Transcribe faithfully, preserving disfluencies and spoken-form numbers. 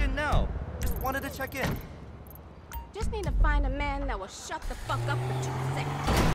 didn't know. Just wanted to check in. Just need to find a man that will shut the fuck up for two seconds.